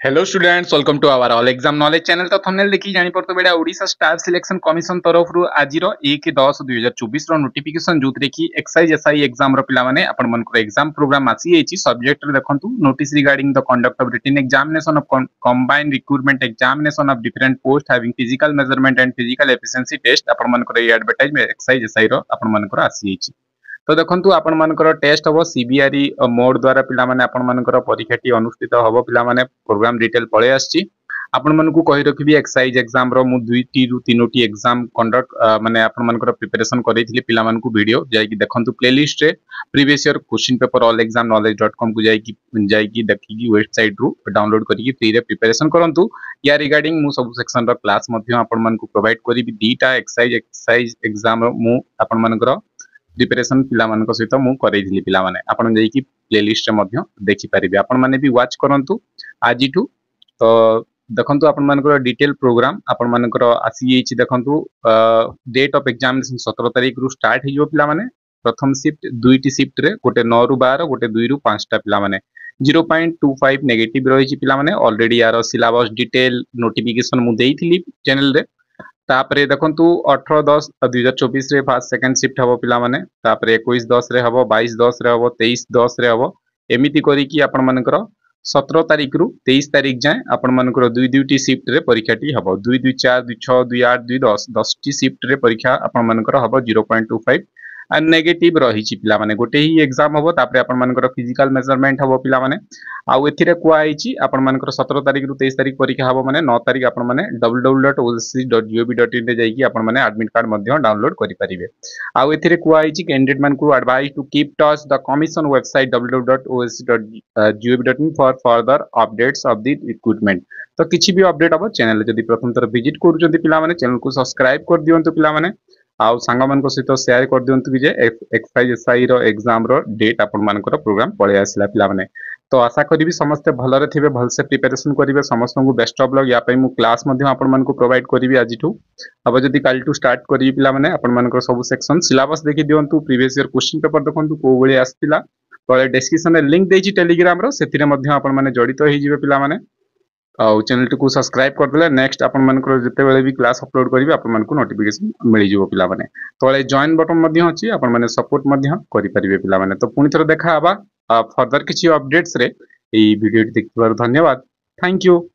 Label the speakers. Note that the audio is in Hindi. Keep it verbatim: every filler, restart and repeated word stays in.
Speaker 1: Hello students, welcome to our all exam knowledge channel. तो थंबनेल देखि जानि परतो बेडा ओडिशा स्टाफ सिलेक्शन कमिशन तरफ रु आजिरो एक दस दुई हजार चौबीस रो नोटिफिकेशन जोतरे की एक्साइज एसआई एग्जाम रो पिला माने अपन मन को एग्जाम प्रोग्राम आसी एची सब्जेक्ट रे देखंतु notice regarding the conduct of written examination of combined recruitment examination of different post having physical measurement and physical efficiency test अपन मन को एडवर्टाइज में एक्साइज एसआई रो अपन मन को आसी एची। तो देखंतु आपण मानकर टेस्ट हबो सीबीआरई मोड द्वारा पिला माने आपण मानकर परीक्षाटी अनुष्ठित हबो पिला माने प्रोग्राम डिटेल पळे आछि। आपण मानकु कहि रखिबी एक्साइज एग्जाम रो मु दुईटी रु तीनोटी एग्जाम कंडक्ट माने आपण मानकर प्रिपरेशन करैथिली पिला मानकु वीडियो जाय कि देखंतु प्लेलिस्ट रे previous year question paper all exam knowledge dot com को जाय कि जाय कि देखि कि वेबसाइट रु डाउनलोड करि कि फ्री रे प्रिपरेशन करंतु। या रिगार्डिंग मु सब सेक्शन रो क्लास मध्य आपण मानकु प्रोवाइड करिबी दीटा एक्साइज एक्साइज एग्जाम रो मु आपण मानकर प्रिपरेशन पिला मान सहित मु करैथिली पिला माने आपण जाई कि प्लेलिस्ट रे मध्य देखि परिबे। आपण माने भी वाच करंतु आजिठु। तो देखंतु आपण मानकर डिटेल प्रोग्राम आपण मानकर आसी एछि। देखंतु डेट ऑफ एग्जामिनेशन सत्रह तारिख रु स्टार्ट हिजो पिला माने। प्रथम शिफ्ट दुईटी शिफ्ट रे गोटे नौ रु बारह गोटे दुई रु पाँच टा पिला माने zero point two five negative रहिछि पिला माने। ऑलरेडी यार सिलेबस डिटेल नोटिफिकेशन मु देइथिली चैनल रे। तापरे देखंतु अठारह दस दुई हजार चौबीस रे फर्स्ट सेकंड शिफ्ट हबो पिला माने। तापरे इक्कीस दस रे हबो बाईस दस रे हबो तेईस दस रे हबो एमिति करी कि आपण मानकर सत्रह तारिख रु तेईस तारिख जाए आपण मानकर दुई दुईटी शिफ्ट रे परीक्षाटी हबो। दुई दुई चार दुई छह दुई आठ दुई दस दस टी शिफ्ट रे परीक्षा आपण मानकर हबो ज़ीरो पॉइंट टू फाइव आ नेगेटिव रहिछि पिला माने। गोटे ही एग्जाम हबो। तापरे आपण मानकर फिजिकल मेजरमेंट हबो पिला माने। आउ एथिरे कुआ आइछि आपण मानकर सत्रह तारिख रु तेईस तारिख परीक्षा हबो माने नौ तारिख आपण माने W W W dot O S S C dot G O V dot in रे जाई कि आपण माने एडमिट कार्ड मध्य डाउनलोड करि परिबे। आउ एथिरे कुआ आइछि कैंडिडेट मान को advice to keep touch the commission website W W W dot O S S C dot G O V dot in for further updates of the recruitment. तो किछि भी अपडेट हबो चैनल जदी प्रथम तरह विजिट करूचंती पिला माने चैनल को सब्सक्राइब कर दियंतु पिला माने। आउ सांगा मान को सहित शेयर कर दियंतु कि जे एक्साइज एसआई रो एग्जाम रो डेट आपण मानकर प्रोग्राम पळे आसिला पिला माने। तो आशा करी समस्ते भलरे थिबे भलसे प्रिपरेशन करिवे। समस्त को बेस्ट ऑफ लक। या पई मु क्लास मध्ये आपण मान को प्रोवाइड करिवि आजिठु। अब जदी काल टू स्टार्ट करिवि पिला माने आपण मानकर सब सेक्शन सिलेबस देखि दियंतु प्रीवियस ईयर क्वेश्चन पेपर देखंतु को बळे आस्तिला। तळे डिस्क्रिप्शन रे लिंक देछि टेलीग्राम रो सेतिरे मध्ये आपण माने जडित होई जिवे पिला माने। आउ चैनल को सब्सक्राइब कर देले नेक्स्ट आपण मानकर जते बेले भी क्लास अपलोड करिवि आपण मान को नोटिफिकेशन मिलि जिवो पिला माने। तळे जॉइन बटन मध्ये अछि आपण माने सपोर्ट मध्ये करि परिबे पिला माने। तो पुनी थरो देखा आबा फर्दर किछि अपडेट्स रे ए वीडियो देखिबार धन्यवाद। Thank you.